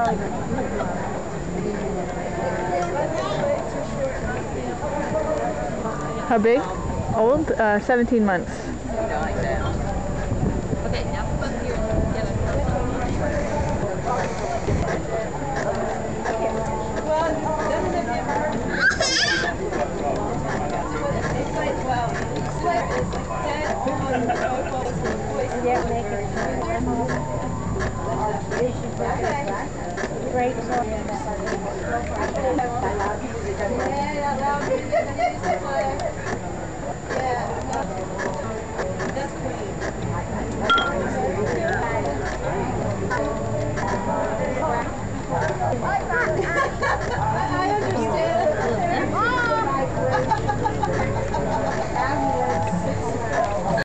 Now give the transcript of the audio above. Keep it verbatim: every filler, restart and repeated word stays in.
How big? Old? Uh, seventeen months. Okay, now put your Great.